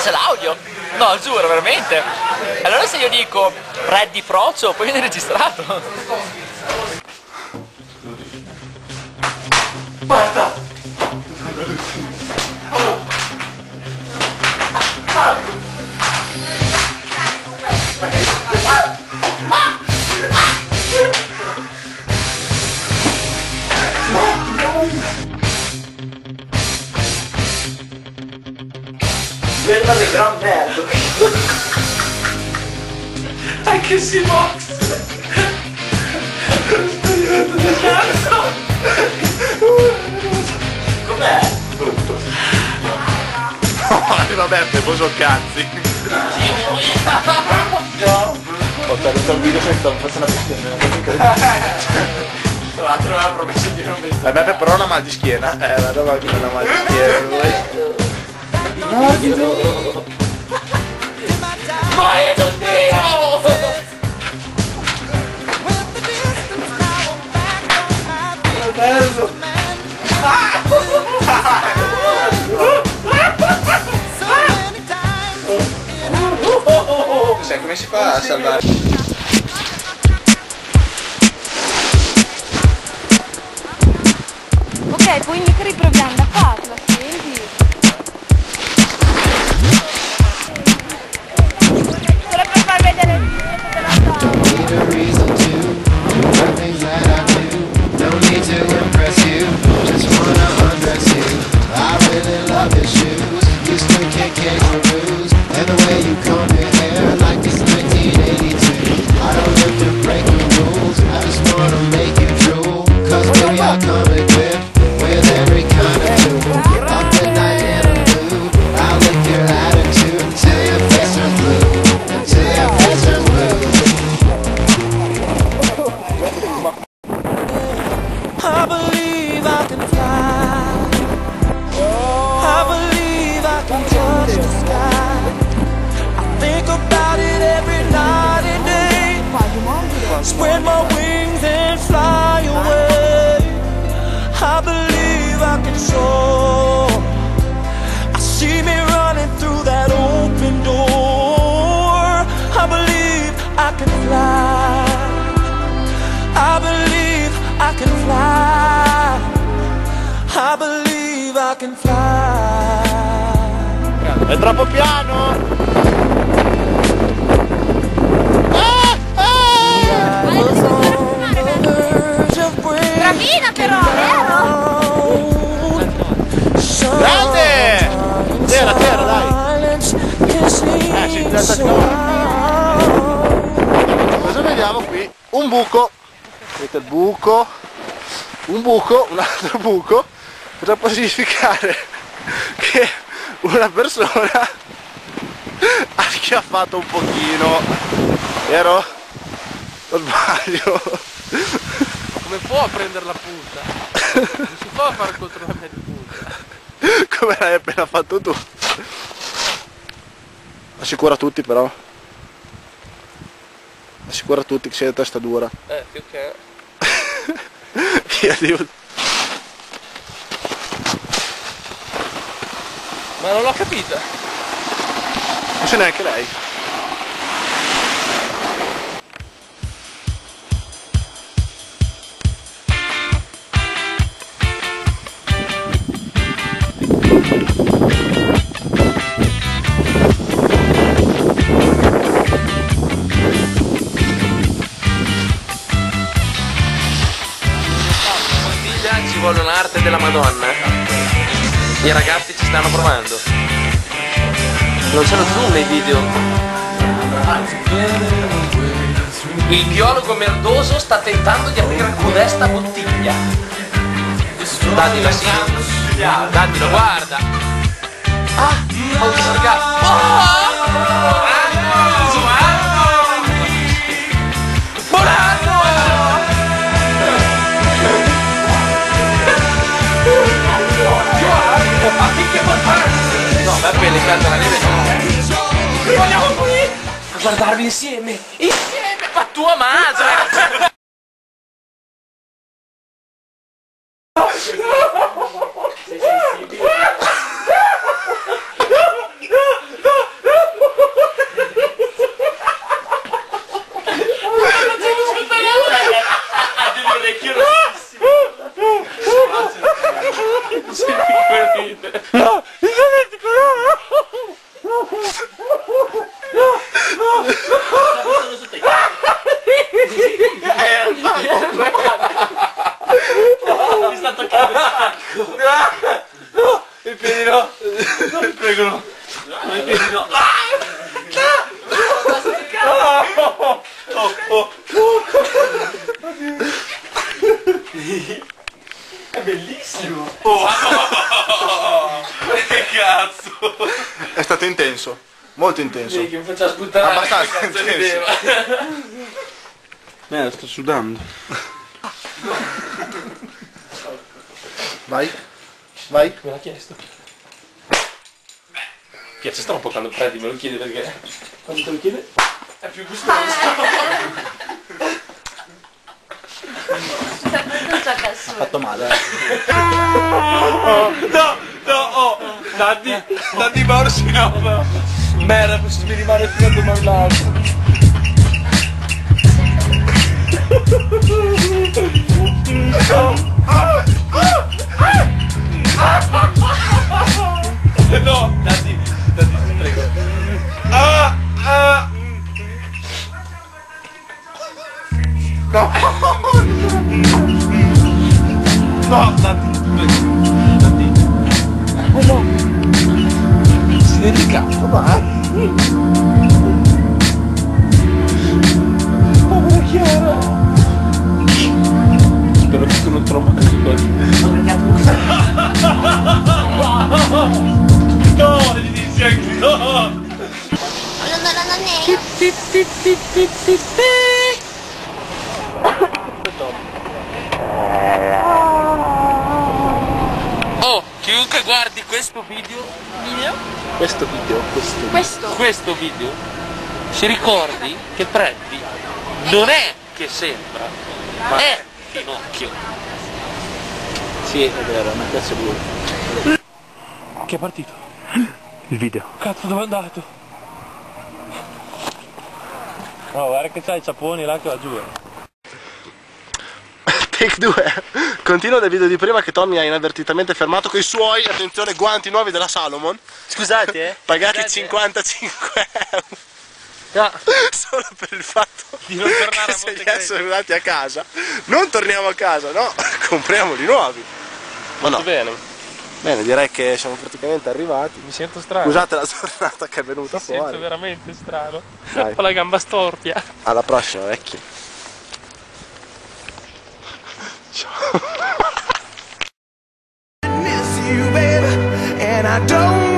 c'è l'audio. No, giuro, veramente. Allora se io dico ready procio, poi viene registrato. Guarda. Bella di gran merda. Anche si box. Com'è? Brutto. Vabbè, devo so cazzi. Ho tagliato il video senza fare una questione. Tra l'altro aveva promesso di non mettere. Vabbè, però una mal di schiena. La roba che una mal di schiena. Morbido! Ma è oddio! Bello! Sai come si fa a salvare? Ok, quindi riproviamo a farlo, senti? Solo per far vedere il video della Spread my wings and fly away. I believe I can soar. I see me running through that open door. I believe I can fly. I believe I can fly. I believe I can fly. È troppo piano! Bravina però, vero? Grande! Terra, dai! Sì, cosa vediamo qui? Un buco! Vedete il buco? Un buco, un altro buco. Cosa può significare? Che una persona ha schiaffato un pochino, vero? O sbaglio? Come può prendere la punta? Non si può fare il controllo di punta. Come l'hai appena fatto tu. Assicura tutti però. Assicura tutti che sei di testa dura. Più che... Io dico... Ma non l'ho capita. Non c'è neanche lei. Ci vuole un'arte della Madonna. I ragazzi ci stanno provando. Non c'è lo zoom nei video. Il biologo merdoso sta tentando di aprire con modesta bottiglia. Dattilo, sì. Dattilo, guarda. Ah, autosorgato. Oh! No, ma appena canta la neve no. Vogliamo qui a guardarvi insieme. Insieme, ma tua madre. Sei sensibile. prego no. No. È bellissimo. Che cazzo. È stato intenso, molto intenso. Che mi faccia sputtare. Abbastanza intenso. Sto sudando. Vai, vai. Me l'ha chiesto. Piace sta un po' quando Freddy me lo chiede perché quando te lo chiede è più gustoso. Fatto male. No, oh, Daddy Morsi no. Merda, mi rimane fino a domani l'altro. No, Daddy, ti prego. No. No, Daddy, ti prego. Daddy. No. Si è dedicato, vai. Povera Chiara. Spero che tu non tromba così no, gli dici anche no. Voglio andare a Nanea. Oh, chiunque guardi questo video, questo video, si ricordi che Freddy non è che sembra, ma è Pinocchio. Sì, è vero, mi piace lui. Che è partito? Il video. Cazzo, dove è andato? Oh, guarda che c'hai i ciapponi là che va giù. Take 2. Continuo del video di prima che Tommy ha inavvertitamente fermato con i suoi, attenzione, guanti nuovi della Salomon. Scusate, pagati 55 euro. no, Solo per il fatto di non tornare che a se li Monte essere arrivati a casa. Non torniamo a casa, no, compriamoli nuovi. Ma no. bene. Bene, direi che siamo praticamente arrivati. Mi sento strano. Scusate la giornata che è venuta Mi sento fuori. veramente strano. Dai. Ho la gamba storpia. Alla prossima, vecchio. Ciao. Miss you, baby, and I don't